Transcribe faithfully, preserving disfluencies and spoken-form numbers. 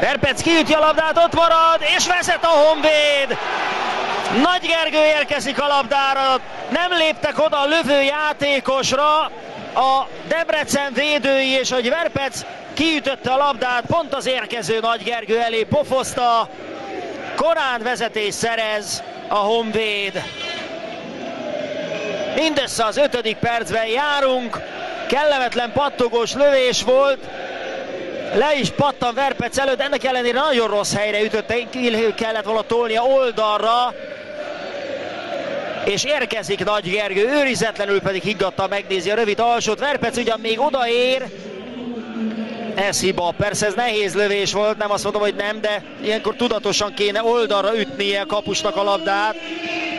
Verpec kiüti a labdát, ott marad, és vezet a Honvéd. Nagy Gergő érkezik a labdára, nem léptek oda a lövő játékosra a Debrecen védői, és hogy Verpec kiütötte a labdát, pont az érkező Nagy Gergő elé pofozta. Korán vezetés szerez a Honvéd. Mindössze az ötödik percben járunk, kellemetlen pattogós lövés volt, le is pattan Verpec előtt, ennek ellenére nagyon rossz helyre ütötte, kellett volna tolnia oldalra, és érkezik Nagy Gergő, őrizetlenül pedig higgadtan megnézi a rövid alsót. Verpec ugyan még odaér, ez hiba, persze ez nehéz lövés volt, nem azt mondom, hogy nem, de ilyenkor tudatosan kéne oldalra ütnie a kapusnak a labdát.